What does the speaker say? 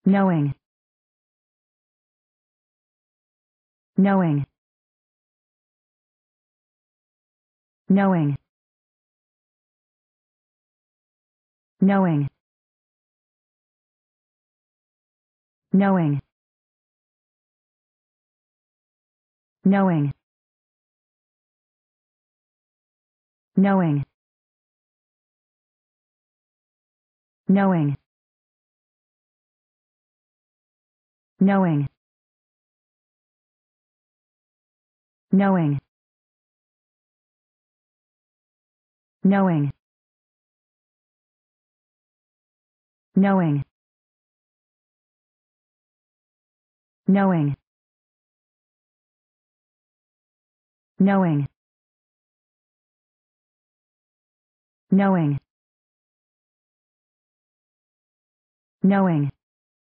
noʊɪŋ, noʊɪŋ, noʊɪŋ, noʊɪŋ, noʊɪŋ, noʊɪŋ, noʊɪŋ, noʊɪŋ, noʊɪŋ, noʊɪŋ, noʊɪŋ, noʊɪŋ, noʊɪŋ, noʊɪŋ, noʊɪŋ, noʊɪŋ,